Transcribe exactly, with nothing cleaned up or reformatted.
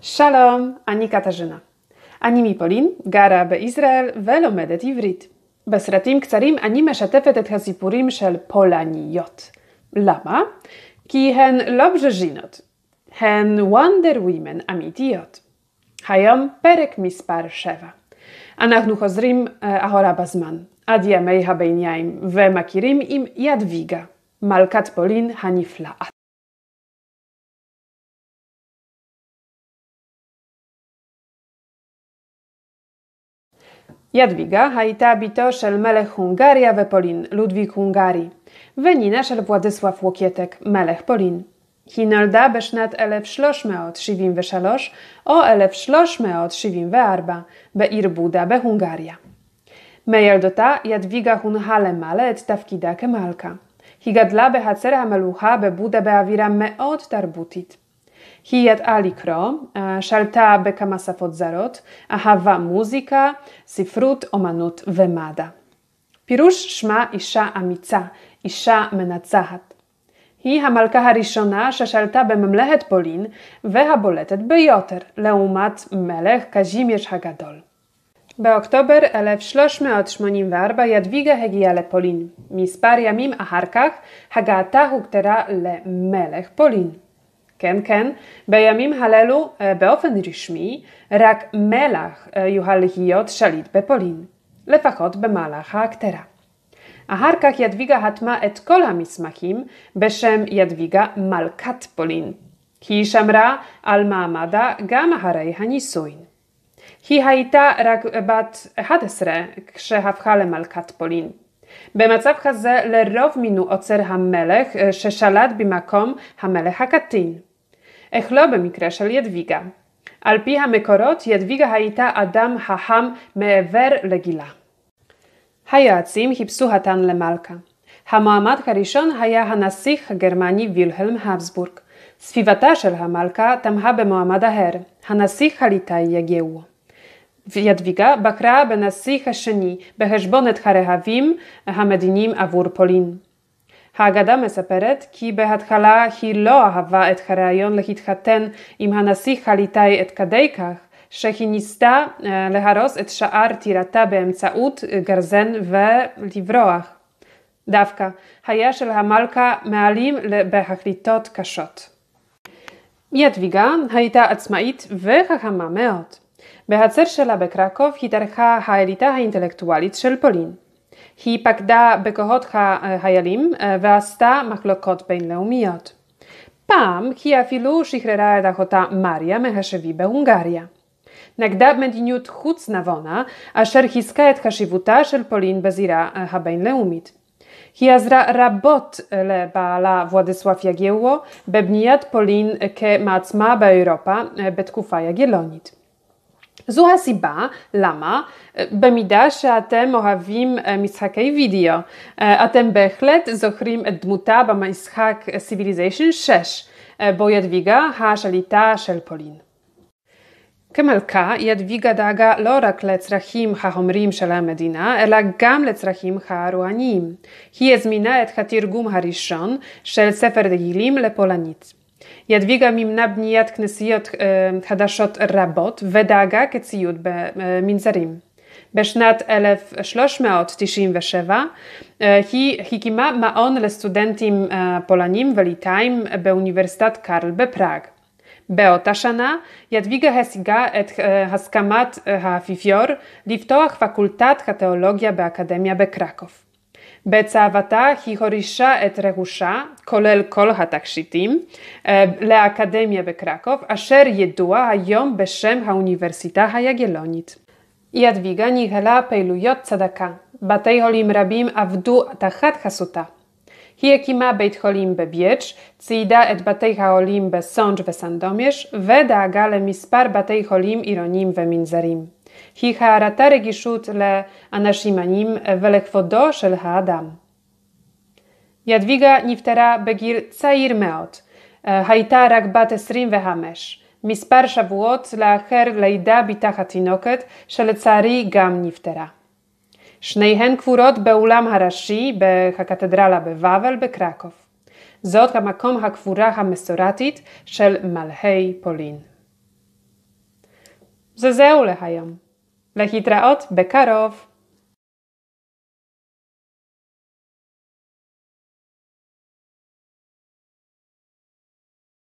שלום, אני קטרינה. אני מפולין, גרה בישראל ולומדת עברית. בסרטים קצרים אני משתפת את הסיפורים של פולניות. למה? כי הן לא בז'ז'ינות. הן וונדר ווימן אמיתיות. היום פרק מספר שבע. אנחנו חוזרים אחורה בזמן, עד ימי הביניים, ומכירים עם ידוויגה, מלכת פולין הנפלאה. ידוויגה הייתה ביתו של מלך הונגריה ופולין, לודוויג הונגרי, ונינה של וładysław łokietek, מלך פולין. היא נולדה בשנת אלף שלוש מאות שבעים ושלוש או אלף שלוש מאות שבעים וארבע בעיר בודה בהונגריה. מילדותה ידוויגה הונחה למעלה את תפקידה כמלכה. היא גדלה בחצר המלוכה בבודה באווירה מאוד תרבותית. היא ידעה לקרוא, שלטה בכמה שפות זרות, אהבה מוזיקה, ספרות, אומנות ומדע. פירוש שמה אישה אמיצה, אישה מנצחת. היא המלכה הראשונה ששלטה בממלכת פולין והבולטת ביותר, לעומת מלך קזימירz הגדול. באוקטובר אלף שלוש מאות שמונים וארבע ידוויגה הגיעה לפולין. מספר ימים אחר כך הגעתה הוכתרה למלך פולין. כן, כן, בימים הללו באופן רשמי רק מלך יוכל להיות שליט בפולין, לפחות במהלך ההכתרה. אחר כך ידוויגה חתמה את כל המסמכים בשם ידוויגה מלכת פולין. היא שמרה על מעמדה גם אחרי הנישואין. היא הייתה רק בת אחת עשרה כשהפכה למלכת פולין. במצב כזה לרוב מינו עוצר המלך ששלט במקום המלך הקטין. אך לא במקרה של ידוויגה. על פי המקורות, ידוויגה הייתה אדם חכם מעבר לגילה. היועצים חיפשו אותן למלכה. המועמד הראשון היה הנסיך הגרמני וילהלם הבסבורג. סביבתה של המלכה תמכה במועמד אחר, הנסיך הליטאי יגאו. ידוויגה בחרה בנסיך השני בחשבון את הרהבים המדיניים עבור פולין. האגדה מספרת כי בהתחלה היא לא אהבה את הרעיון להתחתן עם הנסיך הליטאי עד כדי כך שהיא ניסתה להרוס את שער טירתה באמצעות גרזן ולברוח. דווקא היה של המלכה מעלים בהחלטות קשות. ידוויגה הייתה עצמאית וחכמה מאוד. בחצר שלה בקרקוב התארחה האליטה האינטלקטואלית של פולין. היא פקדה בכוחות החיילים ועשתה מחלוקות בינלאומיות. פעם היא אפילו שחררה את אחותה מריה מהשבי בהונגריה. נגדה מדיניות חוץ נבונה אשר חיזקה את חשיבותה של פולין בזירה הבינלאומית. היא עזרה רבות לבעלה וładysław יגאו בבניית פולין כמעצמה באירופה בתקופה יגלונית. זו הסיבה למה, במידה שאתם אוהבים משחקי וידאו, אתם בהחלט זוכרים את דמותה במשחק Civilization שש, בו ידוויגה השליטה של פולין. כמלכה, ידוויגה דאגה לא רק לצרכים החומריים של המדינה, אלא גם לצרכים הרוחניים. היא הזמינה את התרגום הראשון של ספר תהילים לפולנית. ידוויגה מימנה בניית כנסיות חדשות רבות ודאגה כציוד במנזרים. בשנת אלף שלוש מאות תשעים ושבע היא הקימה מעון לסטודנטים פולנים וליטאים באוניברסיטת קרל בפראג. באותה שנה ידוויגה השיגה את הסכמת האפיפיור לפתוח פקולטת התיאולוגיה באקדמיה בקרקוב. בצוואתה היא הורישה את רכושה, כולל כל התכשיטים, לאקדמיה בקרקוב, אשר ידוע היום בשם האוניברסיטה היגלונית. ידוויגה ניהלה פעילויות צדקה. בתי חולים רבים עבדו תחת חסותה. היא הקימה בית חולים בביץ', ציידה את בתי החולים בסונג' וסנדומייש, ודאגה למספר בתי חולים עירוניים ומנזרים. היא הראתה רגישות לאנשים עניים ולכבודו של האדם. ידוויגה נפטרה בגיל צעיר מאוד. הייתה רק בת עשרים וחמש, מספר שבועות לאחר לידה בתה התינוקת, שלצערי גם נפטרה. שניהן קבורות באולם הראשי בקתדרלה בבבל בקרקוב. זאת המקום הקבורה המסורתית של מלכי פולין. Zezeu lehayom. Lehitraot bekarov.